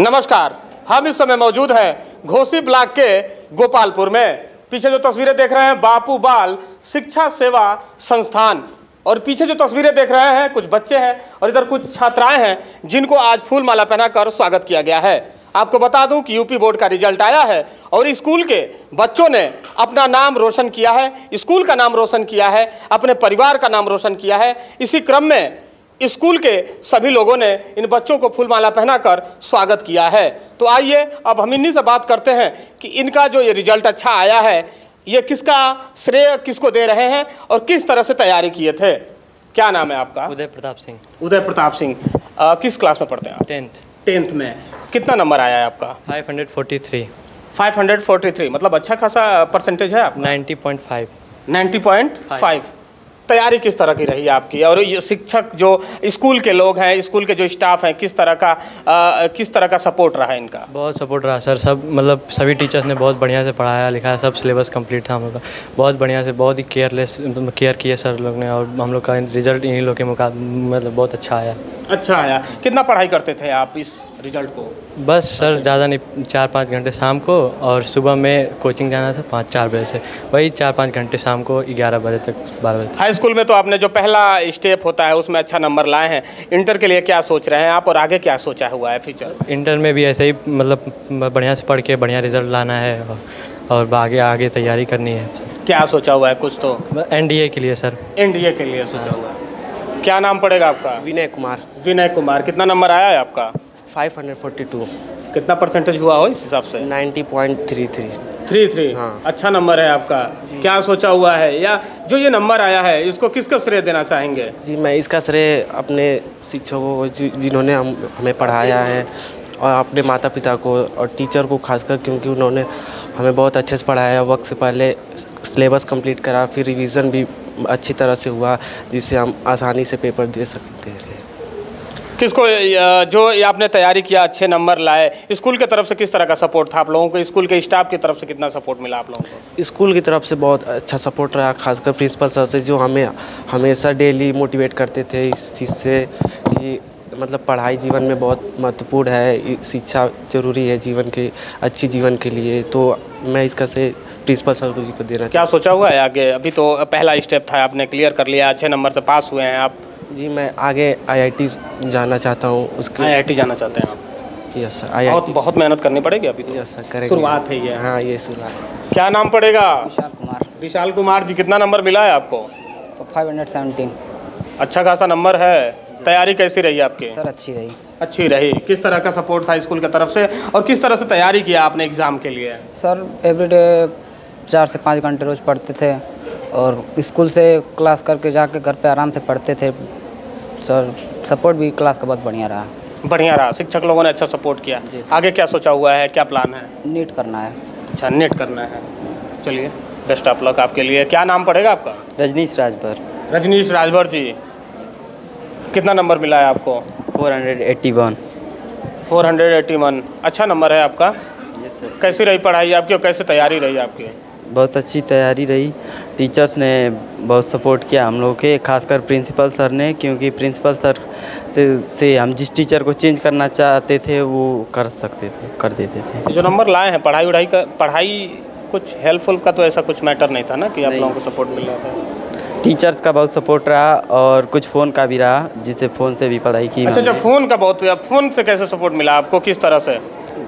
नमस्कार, हम इस समय मौजूद हैं घोसी ब्लॉक के गोपालपुर में। पीछे जो तस्वीरें देख रहे हैं बापू बाल शिक्षा सेवा संस्थान, और पीछे जो तस्वीरें देख रहे हैं कुछ बच्चे हैं और इधर कुछ छात्राएं हैं जिनको आज फूल माला पहनाकर स्वागत किया गया है। आपको बता दूं कि यूपी बोर्ड का रिजल्ट आया है और स्कूल के बच्चों ने अपना नाम रोशन किया है, स्कूल का नाम रोशन किया है, अपने परिवार का नाम रोशन किया है। इसी क्रम में स्कूल के सभी लोगों ने इन बच्चों को फूलमाला पहनाकर स्वागत किया है। तो आइए अब हम इन्हीं से बात करते हैं कि इनका जो ये रिजल्ट अच्छा आया है ये किसका श्रेय किसको दे रहे हैं और किस तरह से तैयारी किए थे। क्या नाम है आपका? उदय प्रताप सिंह। उदय प्रताप सिंह। किस क्लास में पढ़ते हैं आप? 10th में। कितना नंबर आया है आपका? 543। 543 मतलब अच्छा खासा परसेंटेज है आप? 90.5। 90.5। तैयारी किस तरह की रही आपकी? और ये शिक्षक जो स्कूल के लोग हैं, स्कूल के जो स्टाफ हैं, किस तरह का सपोर्ट रहा इनका? बहुत सपोर्ट रहा सर। सब मतलब सभी टीचर्स ने बहुत बढ़िया से पढ़ाया लिखाया, सब सिलेबस कंप्लीट था हम लोग का। बहुत बढ़िया से, बहुत ही केयर किया सर लोग ने, और हम लोग का रिजल्ट इन्हीं लोग के मुकाबले मतलब बहुत अच्छा आया। अच्छा आया। कितना पढ़ाई करते थे आप इस रिजल्ट को? बस सर ज़्यादा नहीं, 4-5 घंटे शाम को, और सुबह में कोचिंग जाना था 5-4 बजे से, वही 4-5 घंटे शाम को 11 बजे तक 12 बजे तक। हाई स्कूल में तो आपने जो पहला स्टेप होता है उसमें अच्छा नंबर लाए हैं। इंटर के लिए क्या सोच रहे हैं आप और आगे क्या सोचा हुआ है फ्यूचर? इंटर में भी ऐसे ही मतलब बढ़िया से पढ़ के बढ़िया रिजल्ट लाना है और आगे तैयारी करनी है। क्या सोचा हुआ है कुछ तो? NDA के लिए सर। NDA के लिए सोचा हुआ है। क्या नाम पड़ेगा आपका? विनय कुमार। विनय कुमार। कितना नंबर आया है आपका? 542। कितना परसेंटेज हुआ हो इस हिसाब से? 90.33। 33। हाँ। अच्छा नंबर है आपका। क्या सोचा हुआ है, या जो ये नंबर आया है इसको किसको श्रेय देना चाहेंगे? जी, मैं इसका श्रेय अपने शिक्षकों को जिन्होंने हमें पढ़ाया है, और अपने माता पिता को और टीचर को खासकर, क्योंकि उन्होंने हमें बहुत अच्छे से पढ़ाया। वक्त से पहले सिलेबस कंप्लीट करा, फिर रिवीजन भी अच्छी तरह से हुआ, जिससे हम आसानी से पेपर दे सकते हैं। किसको जो ये आपने तैयारी किया, अच्छे नंबर लाए, स्कूल की तरफ से किस तरह का सपोर्ट था आप लोगों को? स्कूल के स्टाफ की तरफ से कितना सपोर्ट मिला आप लोगों को? स्कूल की तरफ से बहुत अच्छा सपोर्ट रहा, खासकर प्रिंसिपल सर से, जो हमें हमेशा डेली मोटिवेट करते थे इस चीज़ से कि मतलब पढ़ाई जीवन में बहुत महत्वपूर्ण है, शिक्षा जरूरी है जीवन के अच्छी जीवन के लिए। तो मैं इसका से प्रिंसिपल सर जी को देना। क्या सोचा हुआ है आगे? अभी तो पहला स्टेप था, आपने क्लियर कर लिया, अच्छे नंबर से पास हुए हैं आप। जी, मैं आगे IIT जाना चाहता हूँ। उसके IIT जाना चाहते हैं आप? Yes sir. बहुत मेहनत करनी पड़ेगी अभी तो। यस सर, करेंगे। शुरुआत है ये। हाँ, ये शुरुआत है। क्या नाम पड़ेगा? विशाल कुमार। विशाल कुमार जी। कितना नंबर मिला है आपको? 517। अच्छा खासा नंबर है। तैयारी कैसी रही आपकी? सर अच्छी रही। अच्छी रही। किस तरह का सपोर्ट था स्कूल की तरफ से और किस तरह से तैयारी किया आपने एग्ज़ाम के लिए? सर एवरीडे 4 से 5 घंटे रोज़ पढ़ते थे, और स्कूल से क्लास करके जाके घर पे आराम से पढ़ते थे। सर सपोर्ट भी क्लास का बहुत बढ़िया रहा। बढ़िया रहा। शिक्षक लोगों ने अच्छा सपोर्ट किया। आगे क्या सोचा हुआ है, क्या प्लान है? नीट करना है। अच्छा, नीट करना है। चलिए, बेस्ट ऑफ लक आपके लिए। क्या नाम पड़ेगा आपका? रजनीश राजभर। रजनीश राजभर जी। कितना नंबर मिला है आपको? 481। 481। अच्छा नंबर है आपका। Yes sir. कैसी रही पढ़ाई आपकी और कैसे तैयारी रही आपकी? बहुत अच्छी तैयारी रही। टीचर्स ने बहुत सपोर्ट किया हम लोग के, खासकर प्रिंसिपल सर ने, क्योंकि प्रिंसिपल सर से हम जिस टीचर को चेंज करना चाहते थे वो कर देते थे। जो नंबर लाए हैं, पढ़ाई कुछ हेल्पफुल का तो ऐसा कुछ मैटर नहीं था ना कि आप लोगों को सपोर्ट मिल रहा था? टीचर्स का बहुत सपोर्ट रहा और कुछ फ़ोन का भी रहा, जिससे फ़ोन से भी पढ़ाई की। अच्छा, फ़ोन का बहुत। फ़ोन से कैसे सपोर्ट मिला आपको, किस तरह से?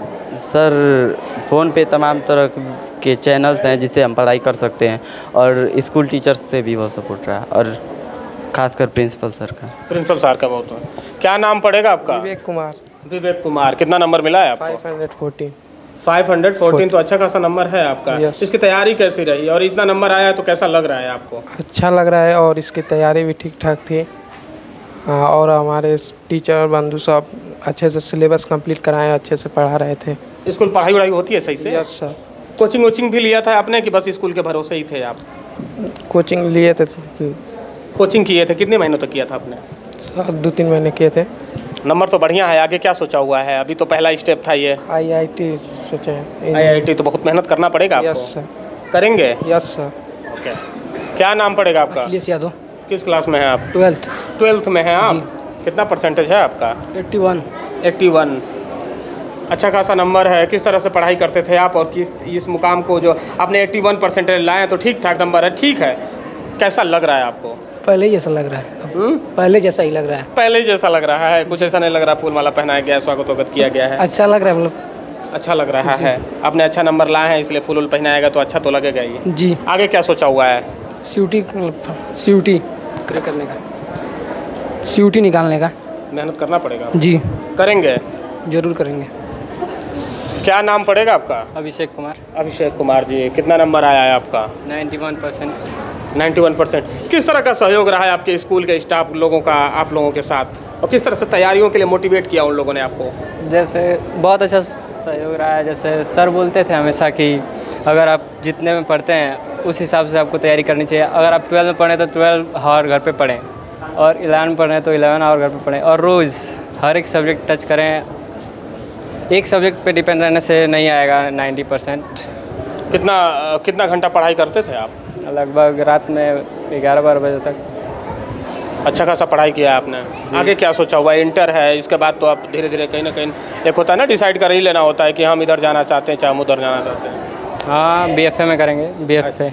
सर फ़ोन पे तमाम तरह के चैनल्स हैं जिससे हम पढ़ाई कर सकते हैं, और स्कूल टीचर्स से भी बहुत सपोर्ट रहा, और खासकर प्रिंसिपल सर का। प्रिंसिपल सर का बहुत है। क्या नाम पड़ेगा आपका? विवेक कुमार। विवेक कुमार। कितना नंबर मिला है आपको? 514। 514 तो अच्छा खासा नंबर है आपका। इसकी तैयारी कैसी रही और इतना नंबर आया है तो कैसा लग रहा है आपको? अच्छा लग रहा है, और इसकी तैयारी भी ठीक ठाक थी। हाँ, और हमारे टीचर बंधु सब अच्छे से सिलेबस कंप्लीट कराए, अच्छे से पढ़ा रहे थे। स्कूल पढ़ाई वढ़ाई होती है सही से? Yes sir. कोचिंग भी लिया था आपने कि बस स्कूल के भरोसे ही थे आप? कोचिंग लिए थे। कोचिंग किए थे। कितने महीनों तक किया था आपने? सर 2-3 महीने किए थे। नंबर तो बढ़िया है। आगे क्या सोचा हुआ है? अभी तो पहला स्टेप था ये। IIT सोचे हैं। IIT तो बहुत मेहनत करना पड़ेगा आपको। Yes sir. करेंगे? Yes sir. ओके। क्या नाम पड़ेगा आपका? अखिलेश यादव। किस क्लास में हैं आप? 12th। 12th में हैं आप? कितना परसेंटेज है आपका? 81। 81। अच्छा खासा नंबर है। किस तरह से पढ़ाई करते थे आप और किस इस मुकाम को जो आपने 81% लाए तो ठीक ठाक नंबर है, ठीक है, कैसा लग रहा है आपको? पहले ही जैसा लग रहा है, पहले जैसा ही लग रहा है। पहले जैसा लग रहा है, कुछ ऐसा नहीं लग रहा फूल माला पहनाया गया है, स्वागत वगत किया गया है? अच्छा लग रहा है, मतलब अच्छा लग रहा है। आपने अच्छा नंबर लाए हैं इसलिए फूल पहनाएगा तो अच्छा तो लगेगा ही। जी। आगे क्या सोचा हुआ है? सीयूटी करने का, सीयूटी निकालने का मेहनत करना पड़ेगा। जी, करेंगे, जरूर करेंगे। क्या नाम पड़ेगा आपका? अभिषेक कुमार। अभिषेक कुमार जी, कितना नंबर आया है आपका? 91%। 91%। किस तरह का सहयोग रहा है आपके स्कूल के स्टाफ लोगों का आप लोगों के साथ, और किस तरह से तैयारियों के लिए मोटिवेट किया उन लोगों ने आपको? जैसे बहुत अच्छा सहयोग रहा है। जैसे सर बोलते थे हमेशा कि अगर आप जितने में पढ़ते हैं उस हिसाब से आपको तैयारी करनी चाहिए। अगर आप 12 में पढ़ें तो 12 आवर घर पे पढ़ें, और 11 में पढ़ें तो 11 आवर घर पे पढ़ें, और रोज़ हर एक सब्जेक्ट टच करें। एक सब्जेक्ट पे डिपेंड रहने से नहीं आएगा 90%। कितना घंटा पढ़ाई करते थे आप? लगभग रात में 11-12 बजे तक। अच्छा खासा पढ़ाई किया आपने। आगे क्या सोचा हुआ है? इंटर है, इसके बाद तो आप धीरे धीरे कहीं ना कहीं एक होता है ना, डिसाइड कर ही लेना होता है कि हम इधर जाना चाहते हैं चाहे हम उधर जाना चाहते हैं। हाँ, BFA में करेंगे, BFA।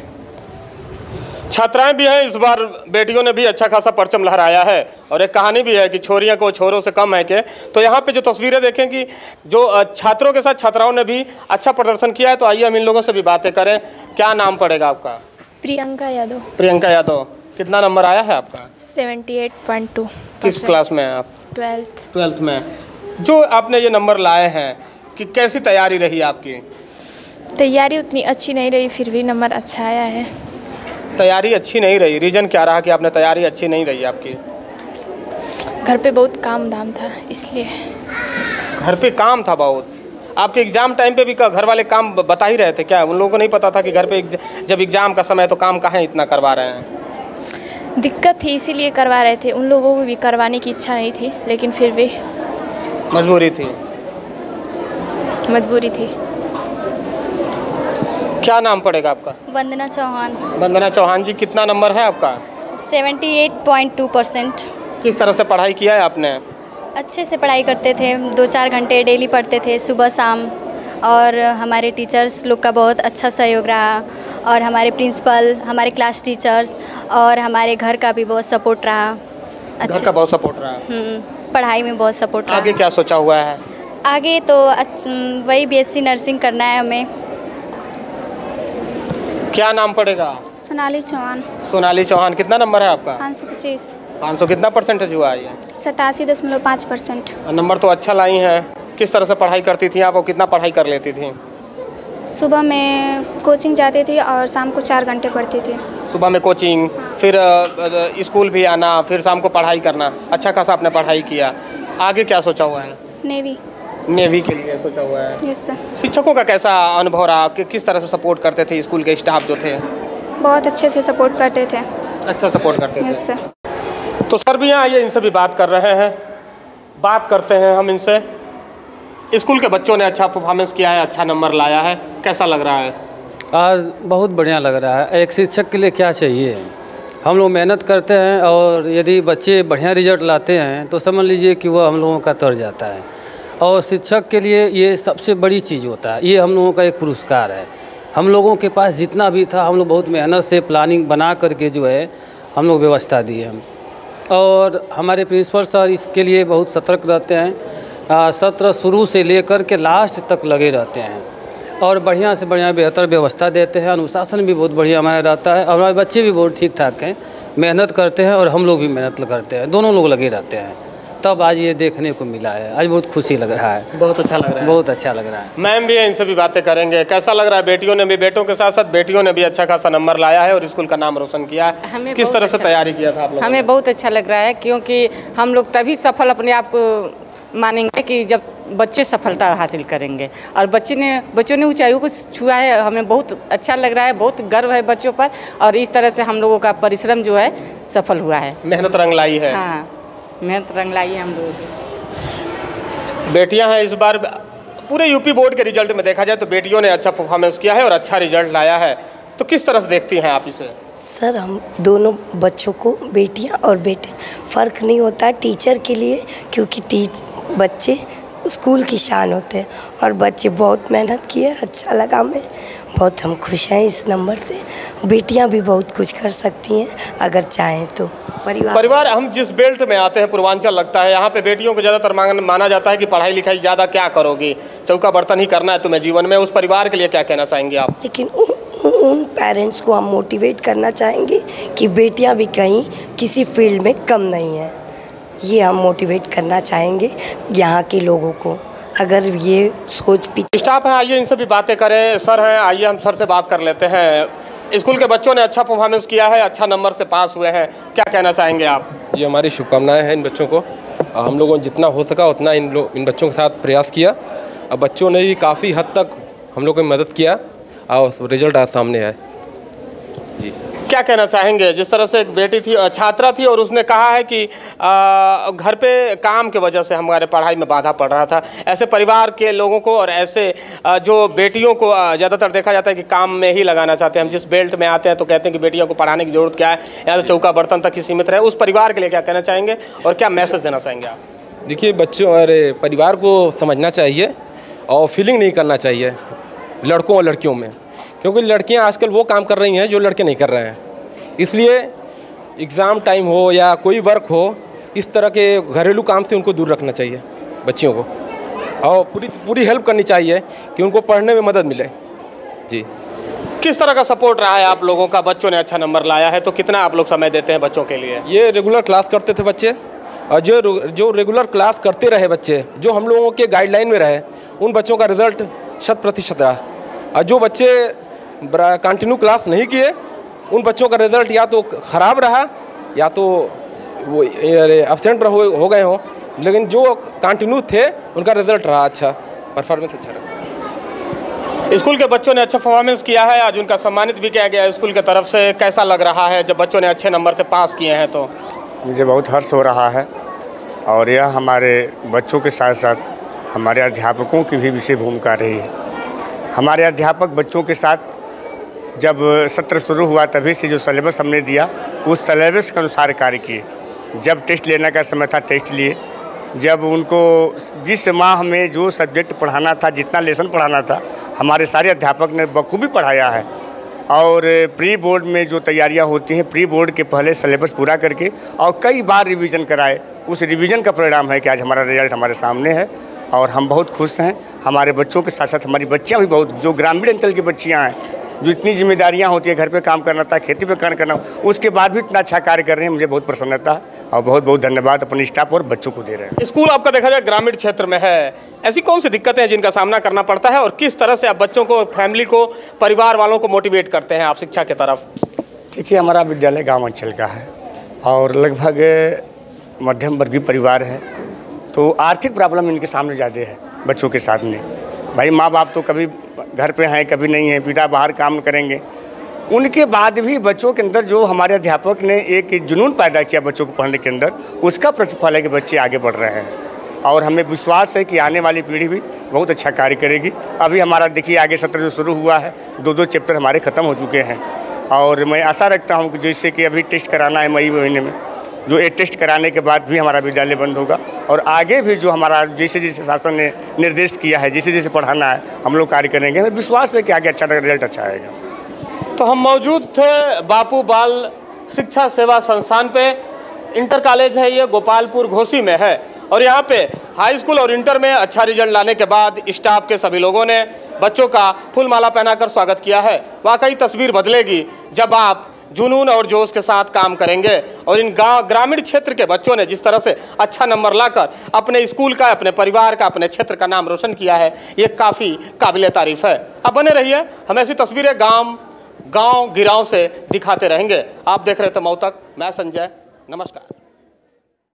छात्राएं भी हैं, इस बार बेटियों ने भी अच्छा खासा परचम लहराया है, और एक कहानी भी है कि छोरियां को छोरों से कम है के। तो यहाँ पे जो तस्वीरें देखें कि जो छात्रों के साथ छात्राओं ने भी अच्छा प्रदर्शन किया है, तो आइए हम इन लोगों से भी बातें करें। क्या नाम पड़ेगा आपका? प्रियंका यादव। प्रियंका यादव, कितना नंबर आया है आपका? 78.2। किस क्लास में हैं आप? 12th में। जो आपने ये नंबर लाए हैं कि कैसी तैयारी रही आपकी? तैयारी उतनी अच्छी नहीं रही, फिर भी नंबर अच्छा आया है। तैयारी अच्छी नहीं रही, रीज़न क्या रहा कि आपने तैयारी अच्छी नहीं रही आपकी? घर पे बहुत काम धाम था इसलिए। घर पे काम था बहुत? आपके एग्ज़ाम टाइम पे भी घर वाले काम बता ही रहे थे क्या? उन लोगों को नहीं पता था कि घर पे जब एग्ज़ाम का समय तो काम कहाँ इतना करवा रहे हैं? दिक्कत थी इसीलिए करवा रहे थे। उन लोगों को भी करवाने की इच्छा नहीं थी, लेकिन फिर भी मजबूरी थी। क्या नाम पड़ेगा आपका? वंदना चौहान। वंदना चौहान जी, कितना नंबर है आपका? 78.2%। किस तरह से पढ़ाई किया है आपने? अच्छे से पढ़ाई करते थे, 2-4 घंटे डेली पढ़ते थे सुबह शाम, और हमारे टीचर्स लोग का बहुत अच्छा सहयोग रहा, और हमारे प्रिंसिपल, हमारे क्लास टीचर्स और हमारे घर का भी बहुत सपोर्ट रहा। घर का बहुत सपोर्ट रहा? पढ़ाई में बहुत सपोर्ट रहा। आगे क्या सोचा हुआ है? आगे तो वही BSc नर्सिंग करना है हमें। क्या नाम पड़ेगा? सोनाली चौहान। सोनाली चौहान, कितना नंबर है आपका? 525। 500। कितना परसेंटेज हुआ है? 87.5%। नंबर तो अच्छा लाई हैं। किस तरह से पढ़ाई करती थी आप और कितना पढ़ाई कर लेती थी? सुबह में कोचिंग जाती थी और शाम को 4 घंटे पढ़ती थी। सुबह में कोचिंग, फिर स्कूल भी आना, फिर शाम को पढ़ाई करना। अच्छा खासा आपने पढ़ाई किया। आगे क्या सोचा हुआ है? नेवी के लिए सोचा हुआ है। Yes sir. शिक्षकों का कैसा अनुभव रहा कि किस तरह से सपोर्ट करते थे? स्कूल के स्टाफ जो थे बहुत अच्छे से सपोर्ट करते थे। अच्छा सपोर्ट करते थे। Yes sir. तो सर भी यहाँ आइए, इनसे भी बात कर रहे हैं, बात करते हैं हम इनसे। स्कूल के बच्चों ने अच्छा परफॉर्मेंस किया है, अच्छा नंबर लाया है, कैसा लग रहा है? आज बहुत बढ़िया लग रहा है। एक शिक्षक के लिए क्या चाहिए, हम लोग मेहनत करते हैं और यदि बच्चे बढ़िया रिजल्ट लाते हैं तो समझ लीजिए कि वह हम लोगों का तर जाता है, और शिक्षक के लिए ये सबसे बड़ी चीज़ होता है। ये हम लोगों का एक पुरस्कार है। हम लोगों के पास जितना भी था हम लोग बहुत मेहनत से प्लानिंग बना करके जो है हम लोग व्यवस्था दिए हैं, और हमारे प्रिंसिपल सर इसके लिए बहुत सतर्क रहते हैं। सत्र शुरू से लेकर के लास्ट तक लगे रहते हैं और बढ़िया से बढ़िया बेहतर व्यवस्था देते हैं। अनुशासन भी बहुत बढ़िया हमारा रहता है, और हमारे बच्चे भी बहुत ठीक ठाक हैं, मेहनत करते हैं और हम लोग भी मेहनत करते हैं, दोनों लोग लगे रहते हैं। तब आज ये देखने को मिला है। आज बहुत खुशी लग रहा है, बहुत अच्छा लग रहा है। बहुत अच्छा लग रहा है। मैम भी है, इनसे भी बातें करेंगे। कैसा लग रहा है? बेटियों ने भी, बेटों के साथ साथ बेटियों ने भी अच्छा खासा नंबर लाया है और स्कूल का नाम रोशन किया है। किस तरह से तैयारी किया था आप लोगों ने? हमें बहुत अच्छा लग रहा है, क्योंकि हम लोग तभी सफल अपने आप को मानेंगे कि जब बच्चे सफलता हासिल करेंगे, और बच्चों ने ऊंचाइयों को छुआ है। हमें बहुत अच्छा लग रहा है, बहुत गर्व है बच्चों पर, और इस तरह से हम लोगों का परिश्रम जो है सफल हुआ है। मेहनत रंग लाई है। हाँ, मेहनत रंग लाई है हम लोगों की। बेटियां हैं इस बार पूरे यूपी बोर्ड के रिजल्ट में देखा जाए तो बेटियों ने अच्छा परफॉर्मेंस किया है और अच्छा रिजल्ट लाया है, तो किस तरह से देखती हैं आप इसे? सर, हम दोनों बच्चों को, बेटियां और बेटे, फ़र्क नहीं होता टीचर के लिए, क्योंकि बच्चे स्कूल की शान होते हैं और बच्चे बहुत मेहनत किए, अच्छा लगा हमें, बहुत हम खुश हैं इस नंबर से। बेटियां भी बहुत कुछ कर सकती हैं अगर चाहें तो। परिवार हम जिस बेल्ट में आते हैं पूर्वांचल लगता है, यहाँ पे बेटियों को ज़्यादातर माना जाता है कि पढ़ाई लिखाई ज़्यादा क्या करोगी, चौका बर्तन ही करना है तुम्हें जीवन में। उस परिवार के लिए क्या कहना चाहेंगे आप? लेकिन उन पेरेंट्स को हम मोटिवेट करना चाहेंगे कि बेटियां भी कहीं किसी फील्ड में कम नहीं हैं, ये हम मोटिवेट करना चाहेंगे यहाँ के लोगों को। अगर ये सोच स्टाफ है, आइए इनसे भी बातें करें। सर हैं, आइए हम सर से बात कर लेते हैं। स्कूल के बच्चों ने अच्छा परफॉर्मेंस किया है, अच्छा नंबर से पास हुए हैं, क्या कहना चाहेंगे आप? ये हमारी शुभकामनाएं हैं इन बच्चों को। हम लोगों ने जितना हो सका उतना इन बच्चों के साथ प्रयास किया और बच्चों ने भी काफ़ी हद तक हम लोगों की मदद किया और रिजल्ट आज सामने आए। जी, क्या कहना चाहेंगे? जिस तरह से एक बेटी थी, छात्रा थी, और उसने कहा है कि घर पे काम के वजह से हमारे पढ़ाई में बाधा पड़ रहा था, ऐसे परिवार के लोगों को और ऐसे जो बेटियों को ज़्यादातर देखा जाता है कि काम में ही लगाना चाहते हैं। हम जिस बेल्ट में आते हैं तो कहते हैं कि बेटियों को पढ़ाने की ज़रूरत क्या है, या तो चौका बर्तन तक ही सीमित रहे। उस परिवार के लिए क्या कहना चाहेंगे और क्या मैसेज देना चाहेंगे आप? देखिए, बच्चों और परिवार को समझना चाहिए और फीलिंग नहीं करना चाहिए लड़कों और लड़कियों में, क्योंकि लड़कियां आजकल वो काम कर रही हैं जो लड़के नहीं कर रहे हैं। इसलिए एग्ज़ाम टाइम हो या कोई वर्क हो, इस तरह के घरेलू काम से उनको दूर रखना चाहिए बच्चियों को, और पूरी हेल्प करनी चाहिए कि उनको पढ़ने में मदद मिले। जी, किस तरह का सपोर्ट रहा है आप लोगों का? बच्चों ने अच्छा नंबर लाया है तो कितना आप लोग समय देते हैं बच्चों के लिए? ये रेगुलर क्लास करते थे बच्चे, और जो रेगुलर क्लास करते रहे बच्चे, जो हम लोगों के गाइडलाइन में रहे, उन बच्चों का रिजल्ट 100% रहा। और जो बच्चे कंटिन्यू क्लास नहीं किए, उन बच्चों का रिज़ल्ट या तो ख़राब रहा या तो वो एब्सेंट हो गए हों, लेकिन जो कंटिन्यू थे उनका रिज़ल्ट रहा अच्छा, परफॉर्मेंस अच्छा रहा। स्कूल के बच्चों ने अच्छा परफॉर्मेंस किया है, आज उनका सम्मानित भी किया गया स्कूल की तरफ से। कैसा लग रहा है जब बच्चों ने अच्छे नंबर से पास किए हैं? तो मुझे बहुत हर्ष हो रहा है, और यह हमारे बच्चों के साथ साथ हमारे अध्यापकों की भी विशेष भूमिका रही है। हमारे अध्यापक बच्चों के साथ जब सत्र शुरू हुआ तभी से जो सिलेबस हमने दिया उस सिलेबस के अनुसार कार्य किए। जब टेस्ट लेने का समय था टेस्ट लिए, जब उनको जिस माह में जो सब्जेक्ट पढ़ाना था, जितना लेसन पढ़ाना था, हमारे सारे अध्यापक ने बखूबी पढ़ाया है। और प्री बोर्ड में जो तैयारियां होती हैं, प्री बोर्ड के पहले सिलेबस पूरा करके और कई बार रिवीजन कराए, उस रिवीजन का परिणाम है कि आज हमारा रिजल्ट हमारे सामने है और हम बहुत खुश हैं। हमारे बच्चों के साथ साथ हमारी बच्चियाँ भी बहुत, जो ग्रामीण अंचल की बच्चियाँ हैं, जो इतनी जिम्मेदारियां होती है, घर पे काम करना था, खेती पे काम करना, उसके बाद भी इतना अच्छा कार्य कर रहे हैं, मुझे बहुत प्रसन्नता है और बहुत बहुत धन्यवाद अपने स्टाफ और बच्चों को दे रहे हैं। स्कूल आपका देखा जाए ग्रामीण क्षेत्र में है, ऐसी कौन सी दिक्कतें हैं जिनका सामना करना पड़ता है और किस तरह से आप बच्चों को, फैमिली को, परिवार वालों को मोटिवेट करते हैं आप शिक्षा की तरफ? देखिए, हमारा विद्यालय गाँव अंचल का है और लगभग मध्यम वर्गीय परिवार है, तो आर्थिक प्रॉब्लम इनके सामने ज़्यादा है बच्चों के साथ में। भाई माँ बाप तो कभी घर पे हैं, कभी नहीं हैं, पिता बाहर काम करेंगे, उनके बाद भी बच्चों के अंदर जो हमारे अध्यापक ने एक जुनून पैदा किया बच्चों को पढ़ने के अंदर, उसका प्रतिफल है कि बच्चे आगे बढ़ रहे हैं और हमें विश्वास है कि आने वाली पीढ़ी भी बहुत अच्छा कार्य करेगी। अभी हमारा देखिए आगे सत्र जो शुरू हुआ है, 2-2 चैप्टर हमारे ख़त्म हो चुके हैं और मैं आशा रखता हूँ कि जैसे कि अभी टेस्ट कराना है मई महीने में, जो एक टेस्ट कराने के बाद भी हमारा विद्यालय बंद होगा और आगे भी जो हमारा जैसे जैसे शासन ने निर्देश किया है, जैसे जैसे पढ़ाना है, हम लोग कार्य करेंगे। हमें विश्वास है कि आगे अच्छा रिजल्ट अच्छा आएगा। तो हम मौजूद थे बापू बाल शिक्षा सेवा संस्थान पे। इंटर कॉलेज है ये, गोपालपुर घोसी में है और यहाँ पे हाई स्कूल और इंटर में अच्छा रिजल्ट लाने के बाद स्टाफ के सभी लोगों ने बच्चों का फूल माला पहनाकर स्वागत किया है। वाकई तस्वीर बदलेगी जब आप जुनून और जोश के साथ काम करेंगे और इन ग्रामीण क्षेत्र के बच्चों ने जिस तरह से अच्छा नंबर लाकर अपने स्कूल का, अपने परिवार का, अपने क्षेत्र का नाम रोशन किया है, ये काफ़ी काबिल तारीफ़ है। अब बने रहिए, हम ऐसी तस्वीरें गांव गिरांव से दिखाते रहेंगे। आप देख रहे थे मऊ तक, मैं संजय, नमस्कार।